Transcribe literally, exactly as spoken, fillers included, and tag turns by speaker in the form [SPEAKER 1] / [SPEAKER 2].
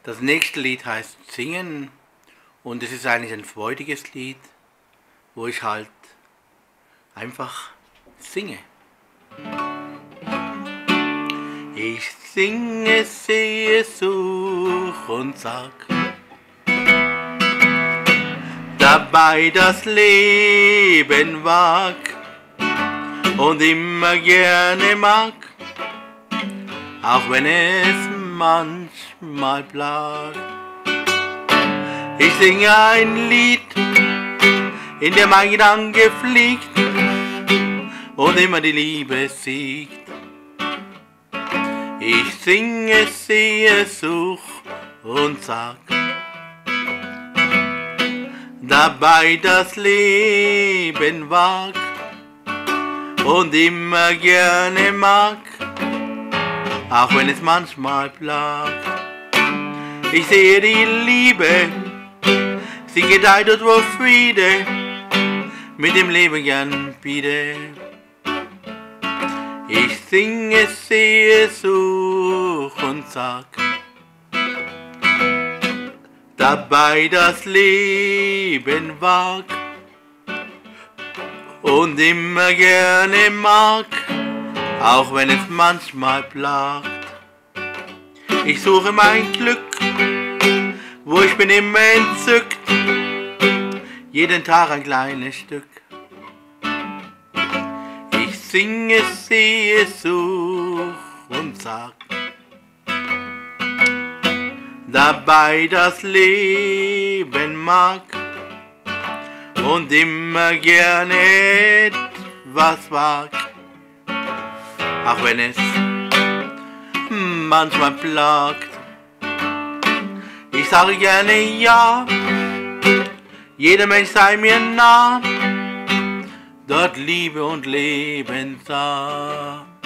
[SPEAKER 1] Das nächste Lied heißt Singen und es ist eigentlich ein freudiges Lied, wo ich halt einfach singe. Ich singe, sehe, such und sag dabei das Leben wag und immer gerne mag, auch wenn es manchmal plagt. Ich singe ein Lied, in dem mein Gedanke fliegt und immer die Liebe siegt. Ich singe, sehe, such und sag dabei das Leben wag und immer gerne mag, auch wenn es manchmal plagt. Ich sehe die Liebe, sie gedeiht dort, wo Friede mit dem Leben gern biete. Ich singe, sehe, such und sag dabei das Leben wag und immer gerne mag, auch wenn es manchmal plagt. Ich suche mein Glück, wo ich bin immer entzückt, jeden Tag ein kleines Stück. Ich singe, sehe, such und sag dabei das Leben mag und immer gerne etwas wag, auch wenn es manchmal plagt. Ich sage gerne ja, jeder Mensch sei mir nah, dort Liebe und Leben sah.